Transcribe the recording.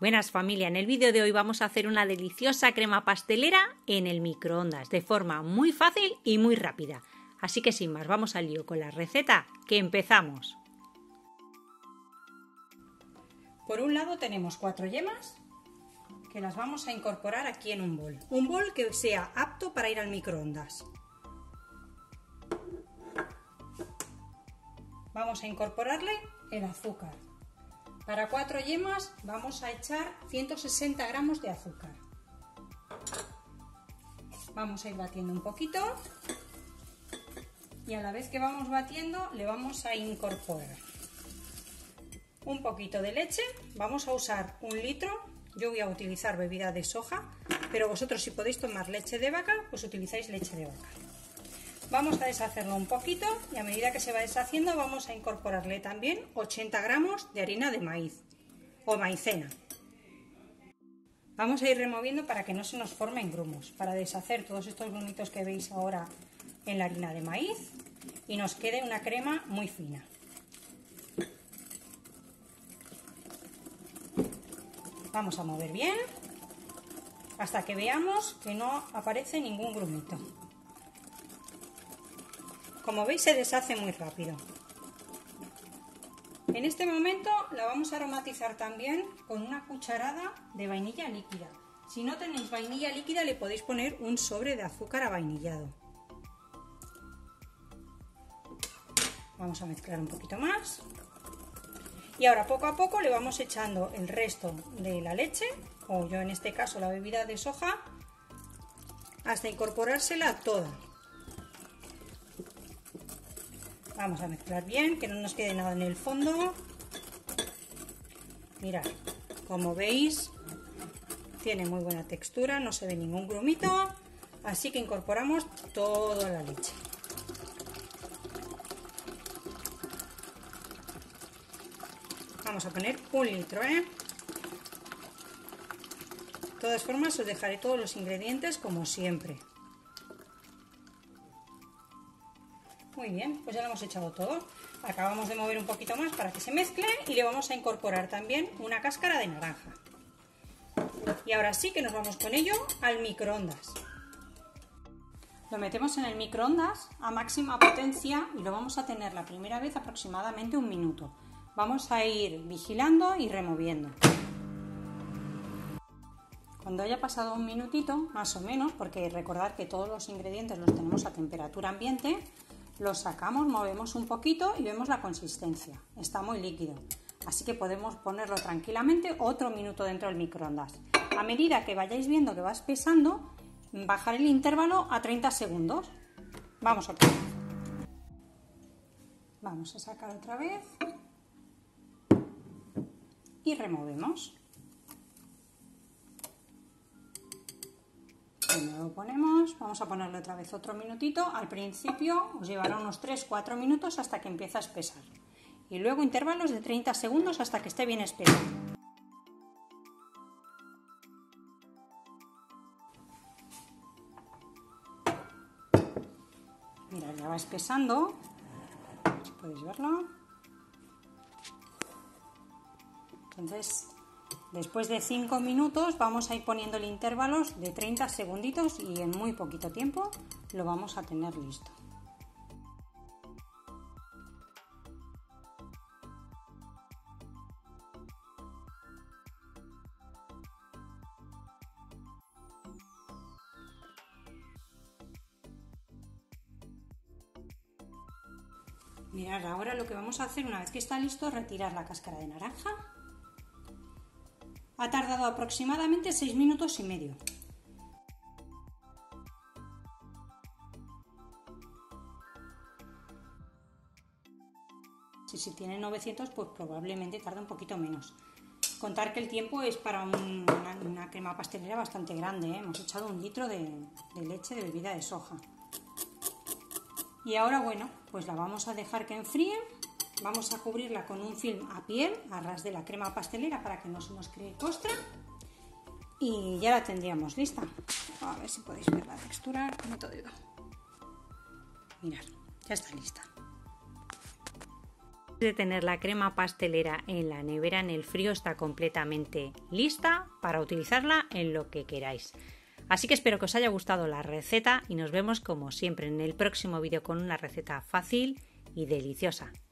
Buenas familia, en el vídeo de hoy vamos a hacer una deliciosa crema pastelera en el microondas de forma muy fácil y muy rápida. Así que sin más, vamos al lío con la receta, que empezamos. Por un lado tenemos 4 yemas que las vamos a incorporar aquí en un bol. Un bol que sea apto para ir al microondas. Vamos a incorporarle el azúcar. Para 4 yemas vamos a echar 160 gramos de azúcar. Vamos a ir batiendo un poquito y a la vez que vamos batiendo le vamos a incorporar un poquito de leche. Vamos a usar 1 litro, yo voy a utilizar bebida de soja, pero vosotros si podéis tomar leche de vaca, pues utilizáis leche de vaca. Vamos a deshacerlo un poquito y a medida que se va deshaciendo vamos a incorporarle también 80 gramos de harina de maíz o maicena. Vamos a ir removiendo para que no se nos formen grumos, para deshacer todos estos grumitos que veis ahora en la harina de maíz y nos quede una crema muy fina. Vamos a mover bien hasta que veamos que no aparece ningún grumito. Como veis se deshace muy rápido. En este momento la vamos a aromatizar también con una cucharada de vainilla líquida. Si no tenéis vainilla líquida le podéis poner un sobre de azúcar avainillado. Vamos a mezclar un poquito más. Y ahora poco a poco le vamos echando el resto de la leche, o yo en este caso la bebida de soja, hasta incorporársela toda. Vamos a mezclar bien, que no nos quede nada en el fondo. Mirad, como veis, tiene muy buena textura, no se ve ningún grumito, así que incorporamos toda la leche. Vamos a poner 1 litro, De todas formas os dejaré todos los ingredientes como siempre. Muy bien, pues ya lo hemos echado todo. Acabamos de mover un poquito más para que se mezcle y le vamos a incorporar también una cáscara de naranja. Y ahora sí que nos vamos con ello al microondas. Lo metemos en el microondas a máxima potencia y lo vamos a tener la primera vez aproximadamente 1 minuto. Vamos a ir vigilando y removiendo. Cuando haya pasado 1 minutito, más o menos, porque recordad que todos los ingredientes los tenemos a temperatura ambiente, los sacamos, movemos un poquito y vemos la consistencia. Está muy líquido, así que podemos ponerlo tranquilamente otro minuto dentro del microondas. A medida que vayáis viendo que va espesando, bajar el intervalo a 30 segundos. Vamos otra vez. Vamos a sacar otra vez y removemos. Lo ponemos, vamos a ponerle otra vez otro minutito. Al principio os llevará unos 3-4 minutos hasta que empiece a espesar y luego intervalos de 30 segundos hasta que esté bien espeso. Mirad, ya va espesando, si podéis verlo. Entonces, después de 5 minutos vamos a ir poniéndole intervalos de 30 segunditos y en muy poquito tiempo lo vamos a tener listo. Mirad, ahora lo que vamos a hacer una vez que está listo es retirar la cáscara de naranja. Ha tardado aproximadamente 6 minutos y medio. Si tiene 900, pues probablemente tarde un poquito menos. Contar que el tiempo es para una crema pastelera bastante grande, Hemos echado 1 litro de leche de bebida de soja. Y ahora, bueno, pues la vamos a dejar que enfríe. Vamos a cubrirla con un film a piel, a ras de la crema pastelera para que no se nos cree costra. Y ya la tendríamos lista. A ver si podéis ver la textura. Meto dedo. Mirad, ya está lista. De tener la crema pastelera en la nevera en el frío, está completamente lista para utilizarla en lo que queráis. Así que espero que os haya gustado la receta y nos vemos como siempre en el próximo vídeo con una receta fácil y deliciosa.